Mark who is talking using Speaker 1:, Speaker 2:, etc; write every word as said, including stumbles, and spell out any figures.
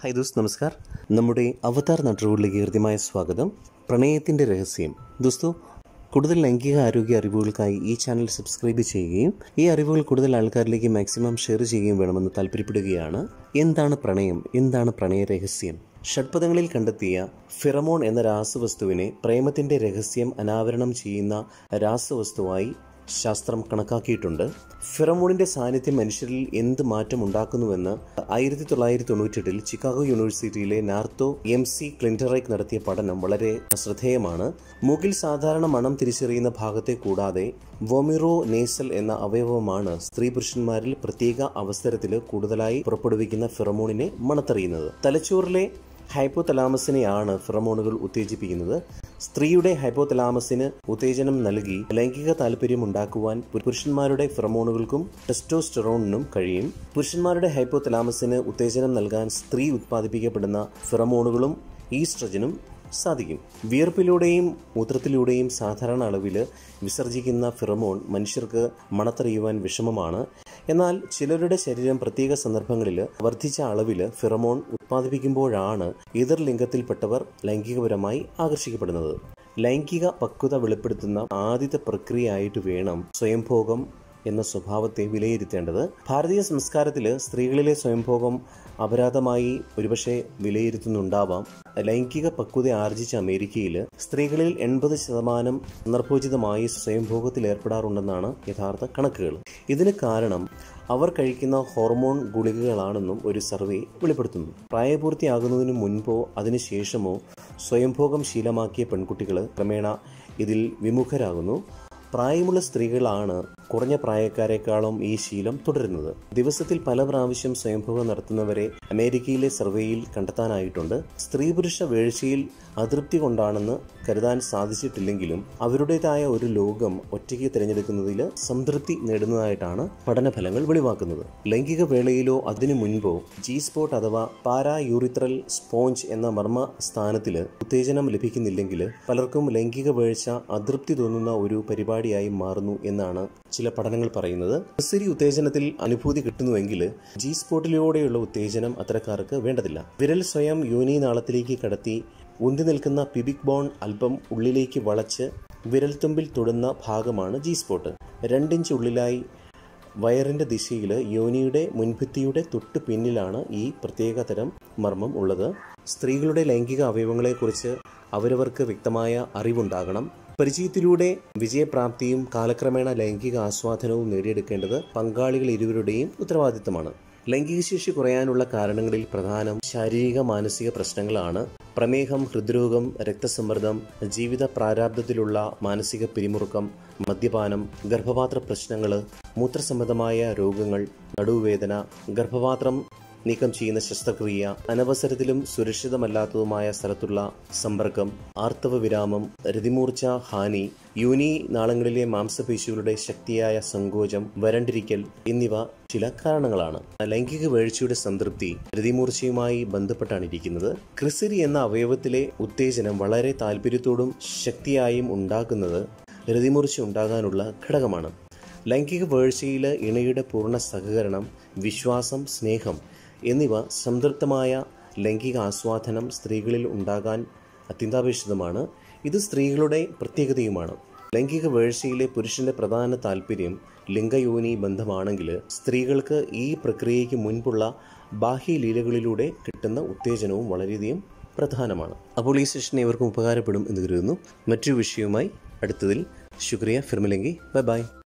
Speaker 1: Hi ദോസ്ത്, നമസ്കാർ. നമ്മുടെ അവതാർ നാട്ടുകളിലേക്ക് ഹൃദ്യമായ സ്വാഗതം. പ്രണയത്തിൻ്റെ രഹസ്യം. ദോസ്തോ, കൂടുതൽ ലൈംഗിക ആരോഗ്യ അറിവുകൾക്കായി ഈ ചാനൽ സബ്സ്ക്രൈബ് ചെയ്യുകയും ഈ അറിവുകൾ കൂടുതൽ ആൾക്കാരിലേക്ക് മാക്സിമം ഷെയർ ചെയ്യുകയും വേണമെന്ന് താല്പര്യപ്പെടുകയാണ്. എന്താണ് പ്രണയം? എന്താണ് പ്രണയ രഹസ്യം? ഷഡ്പദങ്ങളിൽ കണ്ടെത്തിയ ഫിറമോൺ എന്ന രാസവസ്തുവിനെ പ്രേമത്തിൻ്റെ രഹസ്യം അനാവരണം ചെയ്യുന്ന രാസവസ്തുവായി ശാസ്ത്രം കണക്കാക്കിയിട്ടുണ്ട്. ഫിറമോണിന്റെ സാന്നിധ്യം മനുഷ്യരിൽ എന്ത് മാറ്റം ഉണ്ടാക്കുന്നുവെന്ന് ആയിരത്തി തൊള്ളായിരത്തി തൊണ്ണൂറ്റെട്ടിൽ ചിക്കാഗോ യൂണിവേഴ്സിറ്റിയിലെ നാർത്തോ എം സി ക്ലിൻറ്ററൈക്ക് നടത്തിയ പഠനം വളരെ ശ്രദ്ധേയമാണ്. മൂക്കിൽ സാധാരണ മണം തിരിച്ചറിയുന്ന ഭാഗത്തെ കൂടാതെ വൊമിറോ നേസൽ എന്ന അവയവമാണ് സ്ത്രീ പുരുഷന്മാരിൽ പ്രത്യേക അവസരത്തിൽ കൂടുതലായി പുറപ്പെടുവിക്കുന്ന ഫിറമോണിനെ മണത്തറിയുന്നത്. തലച്ചോറിലെ ഹൈപ്പോതലാമസിനെയാണ് ഫിറമോണുകൾ ഉത്തേജിപ്പിക്കുന്നത്. സ്ത്രീയുടെ ഹൈപ്പോതലാമസിന് ഉത്തേജനം നൽകി ലൈംഗിക താല്പര്യം ഉണ്ടാക്കുവാൻ പുരുഷന്മാരുടെ ഫിറമോണുകൾക്കും ടെസ്റ്റോസ്റ്റെറോണിനും കഴിയും. പുരുഷന്മാരുടെ ഹൈപ്പോതലാമസിന് ഉത്തേജനം നൽകാൻ സ്ത്രീ ഉത്പാദിപ്പിക്കപ്പെടുന്ന ഫിറമോണുകളും ഈസ്ട്രജനും സാധിക്കും. വിയർപ്പിലൂടെയും മൂത്രത്തിലൂടെയും സാധാരണ അളവിൽ വിസർജിക്കുന്ന ഫിറമോൺ മനുഷ്യർക്ക് മണത്തറിയുവാൻ വിഷമമാണ്. എന്നാൽ ചിലരുടെ ശരീരം പ്രത്യേക സന്ദർഭങ്ങളിൽ വർദ്ധിച്ച അളവിൽ ഫിറമോൺ ഉത്പാദിപ്പിക്കുമ്പോഴാണ് എതിർ ലിംഗത്തിൽപ്പെട്ടവർ ലൈംഗികപരമായി ആകർഷിക്കപ്പെടുന്നത്. ലൈംഗിക പക്വത വെളിപ്പെടുത്തുന്ന ആദ്യത്തെ പ്രക്രിയയായിട്ട് വേണം സ്വയംഭോഗം എന്ന സ്വഭാവത്തെ വിലയിരുത്തേണ്ടത്. ഭാരതീയ സംസ്കാരത്തിൽ സ്ത്രീകളിലെ സ്വയംഭോഗം അപരാധമായി ഒരുപക്ഷെ വിലയിരുത്തുന്നുണ്ടാവാം. ലൈംഗിക പക്വത ആർജിച്ച അമേരിക്കയിൽ സ്ത്രീകളിൽ എൺപത് ശതമാനം സന്ദർഭോചിതമായി സ്വയംഭോഗത്തിൽ ഏർപ്പെടാറുണ്ടെന്നാണ് യഥാർത്ഥ കണക്കുകൾ. ഇതിന് കാരണം അവർ കഴിക്കുന്ന ഹോർമോൺ ഗുളികകളാണെന്നും ഒരു സർവേ വെളിപ്പെടുത്തുന്നു. പ്രായപൂർത്തിയാകുന്നതിന് മുൻപോ അതിനുശേഷമോ സ്വയംഭോഗം ശീലമാക്കിയ പെൺകുട്ടികൾ ക്രമേണ ഇതിൽ വിമുഖരാകുന്നു. പ്രായമുള്ള സ്ത്രീകളാണ് കുറഞ്ഞ പ്രായക്കാരെക്കാളും ഈ ശീലം തുടരുന്നത്. ദിവസത്തിൽ പല പ്രാവശ്യം സ്വയംഭോഗം നടത്തുന്നവരെ അമേരിക്കയിലെ സർവേയിൽ കണ്ടെത്താനായിട്ടുണ്ട്. സ്ത്രീ പുരുഷ വീഴ്ചയിൽ അതൃപ്തി കൊണ്ടാണെന്ന് കരുതാൻ സാധിച്ചിട്ടില്ലെങ്കിലും അവരുടേതായ ഒരു ലോകം ഒറ്റയ്ക്ക് തിരഞ്ഞെടുക്കുന്നതിൽ സംതൃപ്തി നേടുന്നതായിട്ടാണ് പഠനഫലങ്ങൾ വെളിവാക്കുന്നത്. ലൈംഗിക വേളയിലോ അതിനു മുൻപോ ജി സ്പോട്ട് അഥവാ പാരാ യൂറിത്രൽ സ്പോഞ്ച് എന്ന മർമ്മ സ്ഥാനത്തിൽ ഉത്തേജനം ലഭിക്കുന്നില്ലെങ്കിൽ പലർക്കും ലൈംഗിക വീഴ്ച അതൃപ്തി തോന്നുന്ന ഒരു പരിപാടിയായി മാറുന്നു എന്നാണ് ചില പഠനങ്ങൾ പറയുന്നത്. ശരി, ഉത്തേജനത്തിൽ അനുഭൂതി കിട്ടുന്നുവെങ്കിൽ ജി സ്പോട്ടിലൂടെയുള്ള ഉത്തേജനം അത്തരക്കാർക്ക് വേണ്ടതില്ല. വിരൽ സ്വയം യോനി നാളത്തിലേക്ക് കടത്തി ഉന്തി നിൽക്കുന്ന പിബിക് ബോൺ അല്പം ഉള്ളിലേക്ക് വളച്ച് വിരൽത്തുമ്പിൽ തൊടുന്ന ഭാഗമാണ് ജി സ്പോട്ട്. രണ്ടിഞ്ച് ഉള്ളിലായി വയറിന്റെ ദിശയിൽ യോനിയുടെ മുൻഭിത്തിയുടെ തൊട്ടു പിന്നിലാണ് ഈ പ്രത്യേക തരം മർമ്മം ഉള്ളത്. സ്ത്രീകളുടെ ലൈംഗിക അവയവങ്ങളെക്കുറിച്ച് അവരവർക്ക് വ്യക്തമായ അറിവുണ്ടാകണം. പരിചയത്തിലൂടെ വിജയപ്രാപ്തിയും കാലക്രമേണ ലൈംഗിക ആസ്വാദനവും നേടിയെടുക്കേണ്ടത് പങ്കാളികൾ ഇരുവരുടെയും ഉത്തരവാദിത്തമാണ്. ലൈംഗികശേഷി കുറയാനുള്ള കാരണങ്ങളിൽ പ്രധാനം ശാരീരിക മാനസിക പ്രശ്നങ്ങളാണ്. പ്രമേഹം, ഹൃദ്രോഗം, രക്തസമ്മർദ്ദം, ജീവിത പ്രാരാബ്ധത്തിലുള്ള മാനസിക പിരിമുറുക്കം, മദ്യപാനം, ഗർഭപാത്ര പ്രശ്നങ്ങൾ, മൂത്രസംബന്ധമായ രോഗങ്ങൾ, നടുവേദന, ഗർഭപാത്രം നീക്കം ചെയ്യുന്ന ശസ്ത്രക്രിയ, അനവസരത്തിലും സുരക്ഷിതമല്ലാത്തതുമായ സ്ഥലത്തുള്ള സമ്പർക്കം, ആർത്തവ വിരാമം, രതിമൂർച്ച ഹാനി, യോനി നാളങ്ങളിലെ മാംസപേശികളുടെ ശക്തിയായ സങ്കോചം, വരണ്ടിരിക്കൽ എന്നിവ ചില കാരണങ്ങളാണ്. ലൈംഗിക വീഴ്ചയുടെ സംതൃപ്തി രതിമൂർച്ചയുമായി ബന്ധപ്പെട്ടാണ് ഇരിക്കുന്നത്. ക്രിസരി എന്ന അവയവത്തിലെ ഉത്തേജനം വളരെ താല്പര്യത്തോടും ശക്തിയായും ഉണ്ടാക്കുന്നത് രതിമൂർച്ച ഉണ്ടാകാനുള്ള ഘടകമാണ്. ലൈംഗിക വീഴ്ചയിൽ ഇണയുടെ പൂർണ്ണ സഹകരണം, വിശ്വാസം, സ്നേഹം എന്നിവ സംതൃപ്തമായ ലൈംഗിക ആസ്വാദനം സ്ത്രീകളിൽ ഉണ്ടാകാൻ അത്യന്താപേക്ഷിതമാണ്. ഇത് സ്ത്രീകളുടെ പ്രത്യേകതയുമാണ്. ലൈംഗിക വീഴ്ചയിലെ പുരുഷന്റെ പ്രധാന താല്പര്യം ലിംഗയോനി ബന്ധമാണെങ്കിൽ സ്ത്രീകൾക്ക് ഈ പ്രക്രിയയ്ക്ക് മുൻപുള്ള ബാഹ്യലീലകളിലൂടെ കിട്ടുന്ന ഉത്തേജനവും വളരെയധികം പ്രധാനമാണ്. അപ്പോൾ ഈ സെഷൻ ഇവർക്കും ഉപകാരപ്പെടും എന്ന് കരുതുന്നു. മറ്റൊരു വിഷയവുമായി അടുത്തതിൽ ശുക്രിയ. ഫിർമിലെങ്കി. Bye bye.